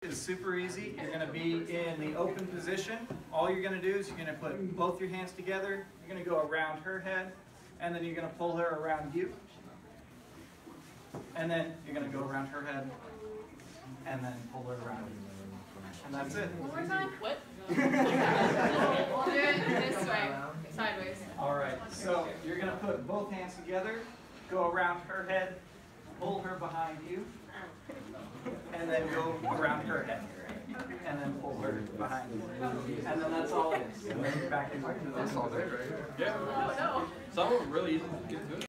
It's super easy. You're going to be in the open position. All you're going to do is you're going to put both your hands together. You're going to go around her head, and then you're going to pull her around you. And then you're going to go around her head, and then pull her around you. And that's it. One more time. What? We'll do it this way, sideways. All right. So you're going to put both hands together, go around her head, pull her behind you, and then go around her head, and then pull her behind you. And then that's all it is. And then you're back in. That's all day, right? Yeah. Oh, no. Some of them really easy to get good.